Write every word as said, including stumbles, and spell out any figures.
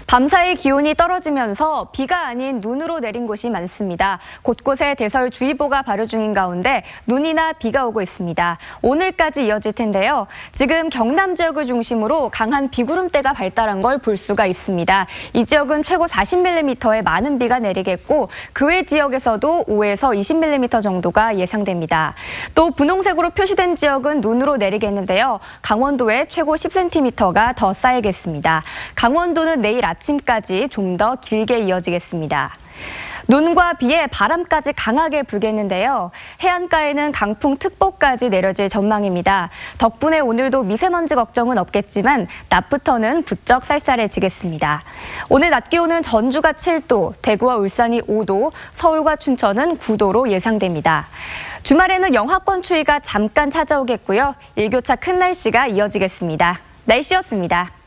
밤사이 기온이 떨어지면서 비가 아닌 눈으로 내린 곳이 많습니다. 곳곳에 대설주의보가 발효 중인 가운데 눈이나 비가 오고 있습니다. 오늘까지 이어질 텐데요. 지금 경남 지역을 중심으로 강한 비구름대가 발달한 걸 볼 수가 있습니다. 이 지역은 최고 사십 밀리미터의 많은 비가 내리겠고 그 외 지역에서도 오에서 이십 밀리미터 정도가 예상됩니다. 또 분홍색으로 표시된 지역은 눈으로 내리겠는데요. 강원도에 최고 십 센티미터가 더 쌓이겠습니다. 강원도는 내일 아침까지 좀 더 길게 이어지겠습니다. 눈과 비에 바람까지 강하게 불겠는데요. 해안가에는 강풍특보까지 내려질 전망입니다. 덕분에 오늘도 미세먼지 걱정은 없겠지만 낮부터는 부쩍 쌀쌀해지겠습니다. 오늘 낮 기온은 전주가 칠 도, 대구와 울산이 오 도, 서울과 춘천은 구 도로 예상됩니다. 주말에는 영하권 추위가 잠깐 찾아오겠고요. 일교차 큰 날씨가 이어지겠습니다. 날씨였습니다.